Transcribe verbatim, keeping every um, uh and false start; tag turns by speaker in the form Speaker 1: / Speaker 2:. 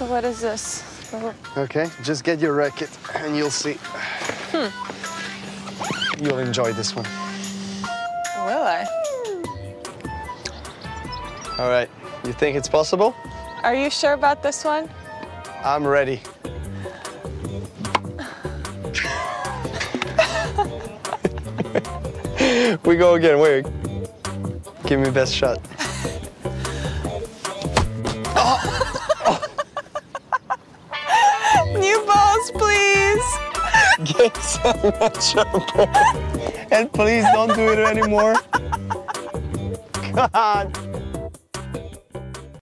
Speaker 1: So what is this? Oh.
Speaker 2: Okay, just get your racket and you'll see.
Speaker 1: Hmm.
Speaker 2: You'll enjoy this one.
Speaker 1: Will I?
Speaker 2: All right, you think it's possible?
Speaker 1: Are you sure about this one?
Speaker 2: I'm ready. We go again, wait. Give me best shot. Oh. Oh.
Speaker 1: New balls, please.
Speaker 2: Get some Sharapova. And please don't do it anymore. God.